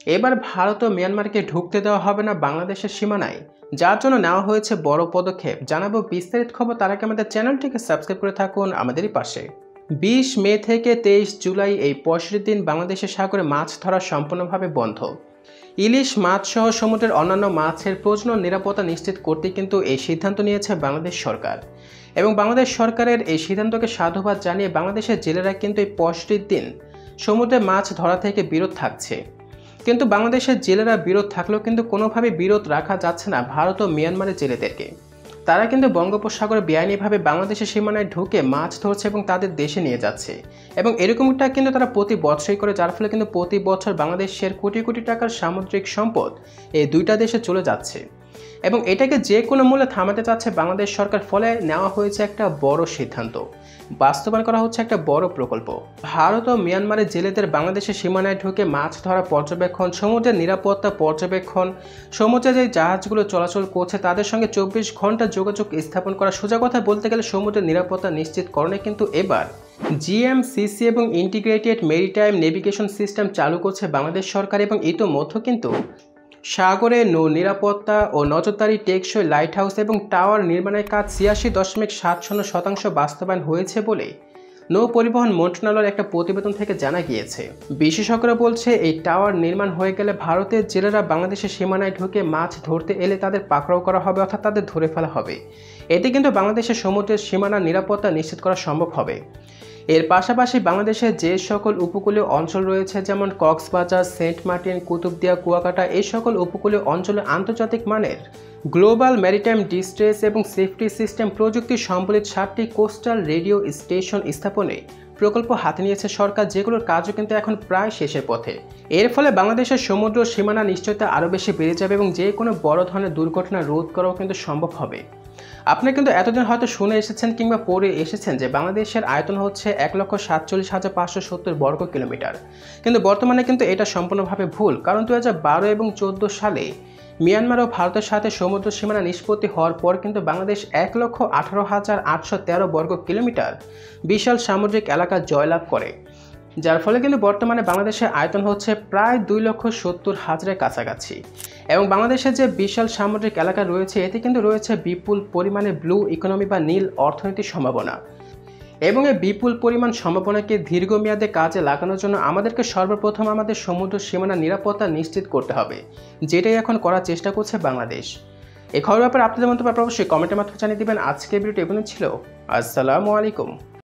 এবার ভারত ও মিয়ানমারকে ঢুকতে দেওয়া হবে না বাংলাদেশের সীমানায়, যার জন্য নেওয়া হয়েছে বড় পদক্ষেপ। জানাবো বিস্তারিত খবর, তার আগে আমাদের চ্যানেলটিকে সাবস্ক্রাইব করে থাকুন আমাদেরই পাশে। 20 মে থেকে 23 জুলাই এই 65 দিন বাংলাদেশের সাগরে মাছ ধরা সম্পূর্ণভাবে বন্ধ। ইলিশ মাছ সহ সমুদ্রের অন্যান্য মাছের প্রজনন নিরাপত্তা নিশ্চিত করতে কিন্তু এই সিদ্ধান্ত নিয়েছে বাংলাদেশ সরকার। এবং বাংলাদেশ সরকারের এই সিদ্ধান্তকে সাধুবাদ জানিয়ে বাংলাদেশের জেলেরা কিন্তু এই 65 দিন সমুদ্রে মাছ ধরা থেকে বিরত থাকছে। কিন্তু বাংলাদেশের জেলেরা বিরত থাকলেও কিন্তু কোনোভাবে বিরত রাখা যাচ্ছে না ভারত ও মিয়ানমারের জেলেদেরকে। তারা কিন্তু বঙ্গোপসাগরে বেআইনিভাবে বাংলাদেশের সীমানায় ঢুকে মাছ ধরছে এবং তাদের দেশে নিয়ে যাচ্ছে। এবং এরকমটা কিন্তু তারা প্রতি বছরই করে, যার ফলে কিন্তু প্রতি বছর বাংলাদেশের কোটি কোটি টাকার সামুদ্রিক সম্পদ এই দুইটা দেশে চলে যাচ্ছে। এবং এটাকে যে কোনো মূল্যে থামাতে চাচ্ছে বাংলাদেশ সরকার, ফলে নেওয়া হয়েছে একটা বড় সিদ্ধান্ত, বাস্তবায়ন করা হচ্ছে একটা বড় প্রকল্প। ভারত ও মিয়ানমারের জেলেদের বাংলাদেশের সীমানায় ঢুকে মাছ ধরা পর্যবেক্ষণ, সমুদ্রের নিরাপত্তা পর্যবেক্ষণ, সমুদ্রে যে জাহাজগুলো চলাচল করছে তাদের সঙ্গে 24 ঘন্টা যোগাযোগ স্থাপন করা, সোজা কথা বলতে গেলে সমুদ্রের নিরাপত্তা নিশ্চিতকরণে কিন্তু এবার জিএমসিসি এবং ইন্টিগ্রেটেড মেরিটাইম নেভিগেশন সিস্টেম চালু করছে বাংলাদেশ সরকার। এবং ইতোমধ্যে কিন্তু সাগরে নৌ নিরাপত্তা ও নজরদারি, টেকসই লাইট হাউস এবং টাওয়ার নির্মাণের কাজ 86.70% বাস্তবায়ন হয়েছে বলে নৌ পরিবহন মন্ত্রণালয়ের একটা প্রতিবেদন থেকে জানা গিয়েছে। বিশেষজ্ঞরা বলছে এই টাওয়ার নির্মাণ হয়ে গেলে ভারতের জেলেরা বাংলাদেশের সীমানায় ঢুকে মাছ ধরতে এলে তাদের পাকড়াও করা হবে, অর্থাৎ তাদের ধরে ফেলা হবে। এতে কিন্তু বাংলাদেশের সমুদ্রের সীমানার নিরাপত্তা নিশ্চিত করা সম্ভব হবে। এর পাশাপাশি বাংলাদেশের যে সকল উপকূলীয় অঞ্চল রয়েছে, যেমন কক্সবাজার, সেন্ট মার্টিন, কুতুবদিয়া, কুয়াকাটা, এই সকল উপকূলীয় অঞ্চলে আন্তর্জাতিক মানের গ্লোবাল ম্যারিটাইম ডিস্ট্রেস এবং সেফটি সিস্টেম প্রযুক্তি সম্বলিত 7টি কোস্টাল রেডিও স্টেশন স্থাপনে প্রকল্প হাতে নিয়েছে সরকার, যেগুলোর কাজও কিন্তু এখন প্রায় শেষের পথে। এর ফলে বাংলাদেশের সমুদ্র সীমানা নিশ্চয়তা আরও বেশি বেড়ে যাবে এবং যে কোনো বড় ধরনের দুর্ঘটনা রোধ করাও কিন্তু সম্ভব হবে। আপনি কিন্তু এতদিন হয়তো শুনে এসেছেন কিংবা পড়ে এসেছেন যে বাংলাদেশের আয়তন হচ্ছে 1,47,570 বর্গ কিলোমিটার, কিন্তু বর্তমানে কিন্তু এটা সম্পূর্ণভাবে ভুল। কারণ 2012 এবং 2014 সালে মিয়ানমার ও ভারতের সাথে সমুদ্র সীমানা নিষ্পত্তি হওয়ার পর কিন্তু বাংলাদেশ 1,18,813 বর্গ কিলোমিটার বিশাল সামুদ্রিক এলাকা জয়লাভ করে, যার ফলে কিন্তু বর্তমানে বাংলাদেশের আয়তন হচ্ছে প্রায় 2,70,000-এর কাছাকাছি। এবং বাংলাদেশের যে বিশাল সামুদ্রিক এলাকা রয়েছে এতে কিন্তু রয়েছে বিপুল পরিমাণে ব্লু ইকোনমি বা নীল অর্থনীতির সম্ভাবনা। এবং এই বিপুল পরিমাণ সম্ভাবনাকে দীর্ঘমেয়াদে কাজে লাগানোর জন্য আমাদেরকে সর্বপ্রথম আমাদের সমুদ্র সীমানা নিরাপত্তা নিশ্চিত করতে হবে, যেটাই এখন করার চেষ্টা করছে বাংলাদেশ। এই খবরের ব্যাপারে আপনাদের মন্তব্য অবশ্যই কমেন্টের মাধ্যমে জানিয়ে দিবেন। আজকের ভিডিওটি এখানে ছিল। আসসালামু আলাইকুম।